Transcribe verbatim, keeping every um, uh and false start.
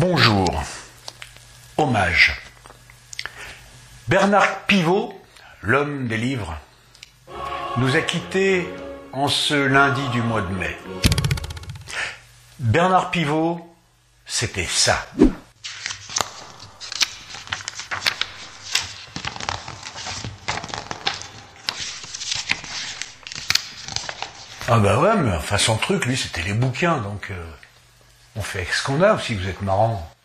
Bonjour. Hommage. Bernard Pivot, l'homme des livres, nous a quittés en ce lundi du mois de mai. Bernard Pivot, c'était ça. Ah bah ouais, mais enfin son truc, lui, c'était les bouquins, donc euh, on fait avec ce qu'on a aussi, vous êtes marrant.